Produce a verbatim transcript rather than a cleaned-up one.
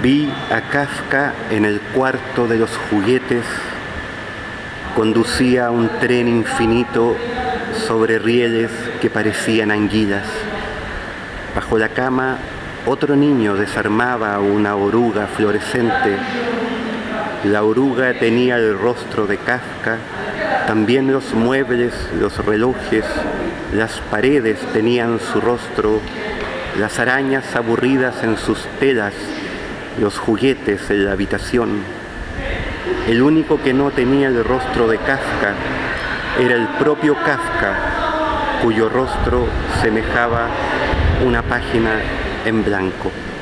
Vi a Kafka en el cuarto de los juguetes, conducía un tren infinito sobre rieles que parecían anguilas. Bajo la cama, otro niño desarmaba una oruga fluorescente. La oruga tenía el rostro de Kafka, también los muebles, los relojes, las paredes tenían su rostro, las arañas aburridas en sus telas, los juguetes en la habitación. El único que no tenía el rostro de Kafka era el propio Kafka, cuyo rostro semejaba una página en blanco.